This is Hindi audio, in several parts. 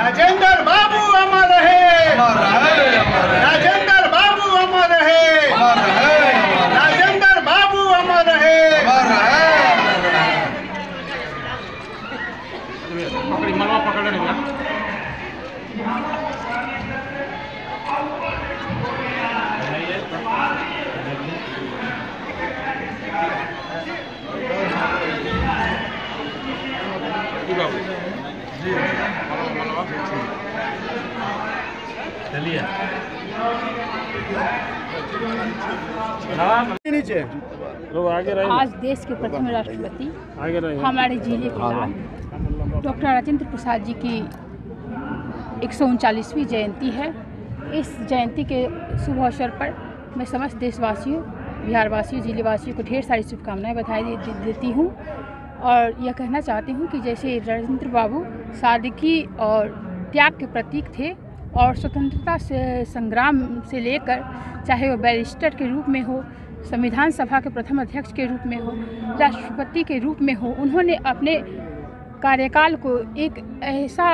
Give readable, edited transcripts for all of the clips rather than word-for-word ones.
राजेंद्र बाबू अमर रहे, राजेंद्र बाबू अमर रहे, राजेंद्र बाबू अमर रहे। मलवा पकड़ने वाला चलिए नीचे आज देश के प्रथम राष्ट्रपति हमारे जिले के लाल डॉक्टर राजेंद्र प्रसाद जी की 139वीं जयंती है। इस जयंती के शुभ अवसर पर मैं समस्त देशवासियों, बिहारवासियों, जिलेवासियों को ढेर सारी शुभकामनाएं बधाई देती हूँ और यह कहना चाहती हूँ कि जैसे राजेंद्र बाबू सादगी और त्याग के प्रतीक थे और स्वतंत्रता से संग्राम से लेकर चाहे वो बैरिस्टर के रूप में हो, संविधान सभा के प्रथम अध्यक्ष के रूप में हो, राष्ट्रपति के रूप में हो, उन्होंने अपने कार्यकाल को एक ऐसा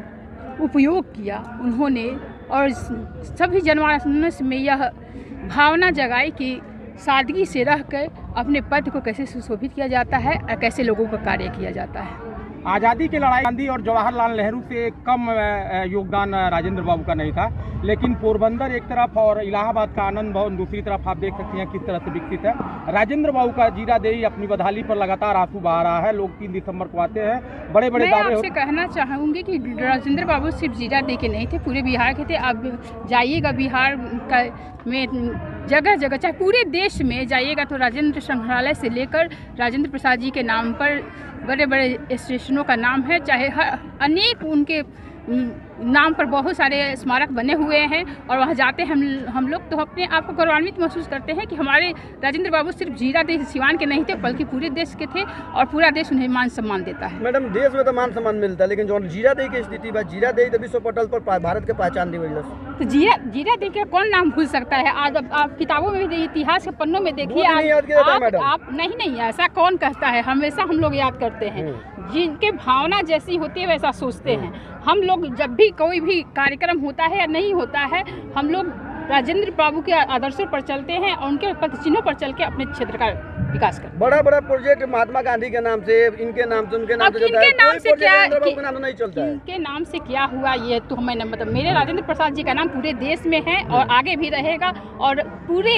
उपयोग किया उन्होंने और सभी जनमानस में यह भावना जगाई कि सादगी से रहकर अपने पद को कैसे सुशोभित किया जाता है और कैसे लोगों का कार्य किया जाता है। आज़ादी की लड़ाई गांधी और जवाहरलाल नेहरू से कम योगदान राजेंद्र बाबू का नहीं था, लेकिन पोरबंदर एक तरफ और इलाहाबाद का आनंद भवन दूसरी तरफ आप देख सकते हैं किस तरह से विकसित है। राजेंद्र बाबू का जीरादेई अपनी बदहाली पर लगातार आंसू बहा रहा है। लोग 3 दिसंबर को आते हैं, बड़े बड़े दावे। मैं आपसे कहना चाहूँगी कि राजेंद्र बाबू सिर्फ जीरादेई के नहीं थे, पूरे बिहार के थे। आप जाइएगा बिहार का में जगह जगह, चाहे पूरे देश में जाइएगा तो राजेंद्र संग्रहालय से लेकर राजेंद्र प्रसाद जी के नाम पर बड़े बड़े स्टेशनों का नाम है, चाहे अनेक उनके नाम पर बहुत सारे स्मारक बने हुए हैं और वहाँ जाते हैं हम लोग तो अपने आप को गौरवान्वित महसूस करते हैं कि हमारे राजेंद्र बाबू सिर्फ जीरादेई सिवान के नहीं थे बल्कि पूरे देश के थे और पूरा देश उन्हें मान सम्मान देता है। मैडम, देश में तो मान सम्मान मिलता है, लेकिन जो जीरादेई की स्थिति बा, जीरादेई तो विश्व पटल पर भारत के पहचान दी हुई है। तो जीरादेई का कौन नाम भूल सकता है? आज आप किताबों में भी, इतिहास के पन्नों में देखिए, आप नहीं ऐसा कौन कहता है? हमेशा हम लोग याद करते हैं, जिनके भावना जैसी होती है वैसा सोचते हैं हम लोग। जब भी कोई भी कार्यक्रम होता है या नहीं होता है, हम लोग राजेंद्र बाबू के आदर्शों पर चलते हैं और उनके पदचिन्हों पर चल के अपने क्षेत्र का विकास करते हैं। बड़ा बड़ा प्रोजेक्ट महात्मा गांधी के नाम से, इनके नाम से, उनके नाम से, इनके नाम से क्या, नहीं चलता है। इनके नाम से क्या हुआ ये तो मैंने मतलब, मेरे राजेंद्र प्रसाद जी का नाम पूरे देश में है और आगे भी रहेगा और पूरे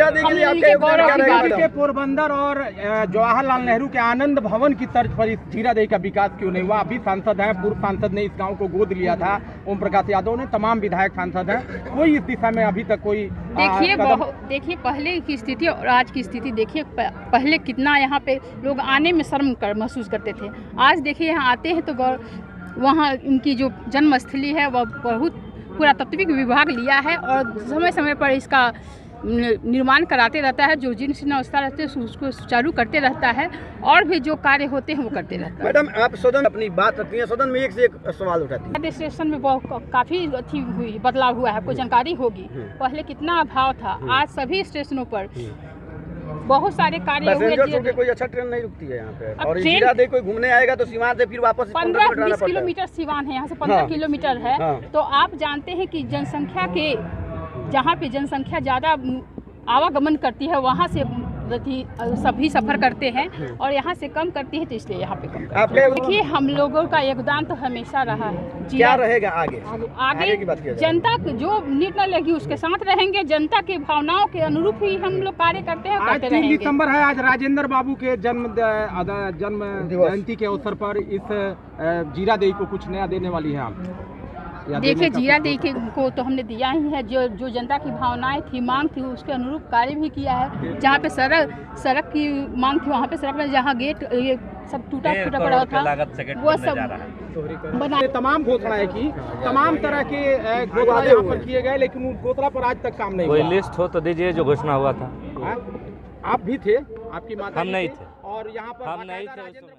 पोरबंदर और जवाहरलाल नेहरू के आनंद भवन की तर्ज पर इस जीरादेई का विकास क्यों नहीं हुआ? अभी सांसद हैं, पूर्व सांसद ने इस गाँव को गोद लिया था, ओम प्रकाश यादव ने, तमाम विधायक सांसद हैं, कोई इस दिशा में अभी तक कोई देखिए पहले की स्थिति और आज की स्थिति देखिए। पहले कितना यहाँ पे लोग आने में शर्म महसूस करते थे, आज देखिए यहाँ आते हैं तो वहाँ उनकी जो जन्मस्थली है वह बहुत पुरातत्विक विभाग लिया है और समय समय पर इसका निर्माण कराते रहता है, जो जीर्ण अवस्था रहते हैं उसको सुचारू करते रहता है और भी जो कार्य होते हैं वो करते रहता है। मैडम, आप सदन अपनी बात रखती हैं, सदन में एक से एक सवाल उठाती हैं। स्टेशन में काफ़ी अच्छी हुई बदलाव हुआ है, आपको जानकारी होगी। पहले कितना अभाव था, आज सभी स्टेशनों पर बहुत सारे कार्य हुए। कोई अच्छा ट्रेन नहीं रुकती है यहाँ पे, और जीरादेई कोई घूमने आएगा तो सीवान से फिर वापस 15-20 किलोमीटर सीवान है, यहाँ से 15 किलोमीटर है। तो आप जानते हैं कि जनसंख्या के जहाँ पे जनसंख्या ज़्यादा आवागमन करती है वहाँ से सभी सफ़र करते हैं और यहाँ से कम करती है, तो इसलिए यहाँ पे कम। देखिए हम लोगों का योगदान तो हमेशा रहा है। क्या रहेगा आगे की बात जनता जो निर्णय लेगी उसके साथ रहेंगे, जनता की भावनाओं के अनुरूप ही हम लोग कार्य करते हैं। आज 3 दिसंबर है, आज राजेंद्र बाबू के जन्म जयंती के अवसर पर इस जीरादेई को कुछ नया देने वाली है आप? देखिए जीरादेई को तो हमने दिया ही है, जो जनता की भावनाएं थी, मांग थी, उसके अनुरूप कार्य भी किया है। जहाँ पे सड़क की मांग थी वहाँ पे सड़क में, जहाँ गेट ये सब टूटा पड़ा था वो सब बना। तमाम घोषणाएं की, तमाम तरह के घोषणा यहाँ पर किए गए, लेकिन उन घोषणा पर आज तक काम नहीं हुआ। कोई लिस्ट हो तो दीजिए जो घोषणा हुआ था। आप भी थे, आपकी माता हम नहीं थे और यहाँ पर हम नहीं थे।